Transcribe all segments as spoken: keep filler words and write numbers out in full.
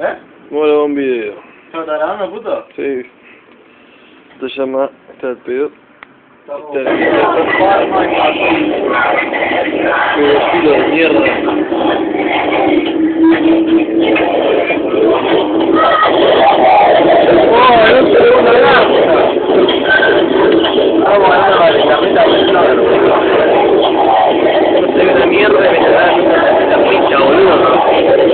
¿Eh? Vamos a grabar un video. ¿Ya me estás grabando, puto? Sí. Esto se llama... Este es el pedo. Estamos... Este es el pedo. Qué de mierda. ¡Oh, no se ve una grasa! Vamos a la vale, la meta es una vergüenza. No se ve una mierda y me está dando una pincha, boludo.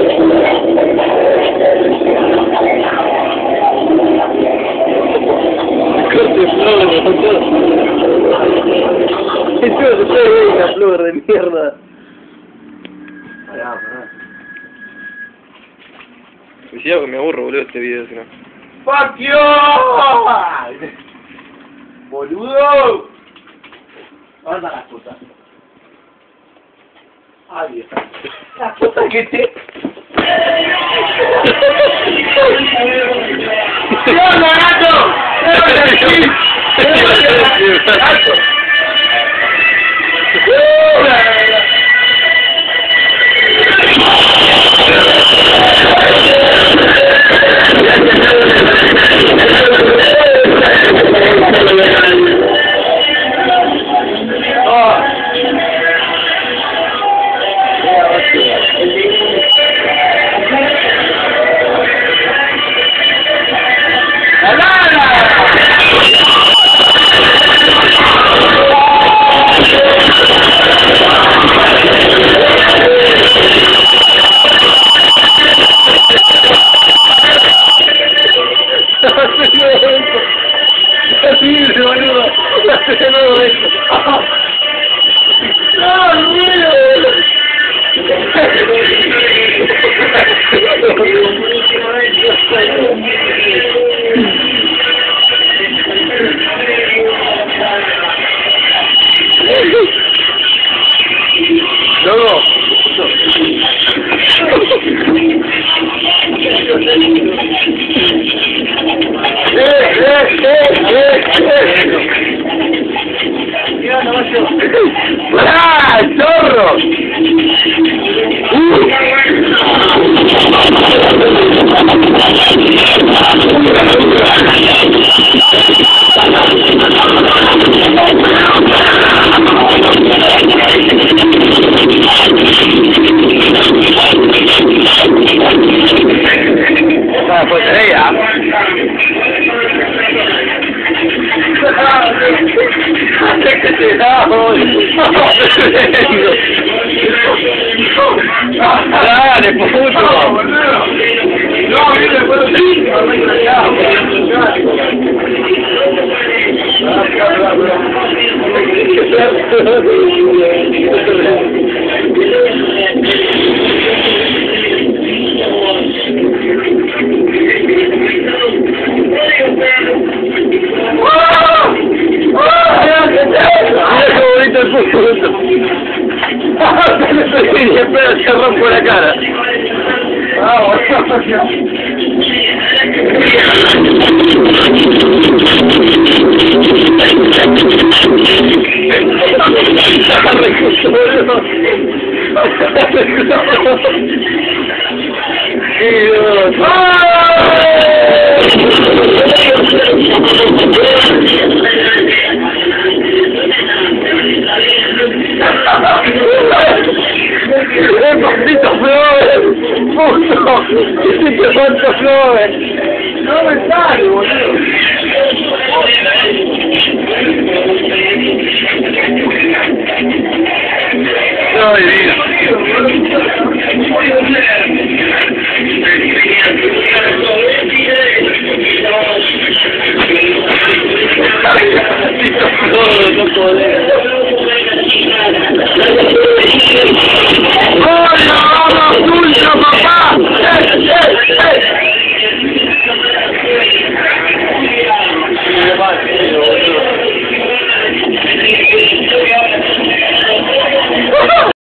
Corte flor, boludo. Esto se puede ver una flor de mierda. Pará, pará. Cuidado que me aburro, boludo, este video, si no. ¡Fuck you! ¡Boludo! Anda las putas. Ay, vieja. La puta que te... ¡Sí, onda, gato! ¡Sí, gato! ¡Ah, chorro! Ah, pues ella. Dale, puto. No, viene por el cinco. Espera, se rompo la cara. Ah, bueno. ¡Eh, maldito Flores! ¡Puto! ¡Hiciste cuánto Flores! ¡No me sale, boludo! ¡No, divino! ¡Maldito Flores, no podés!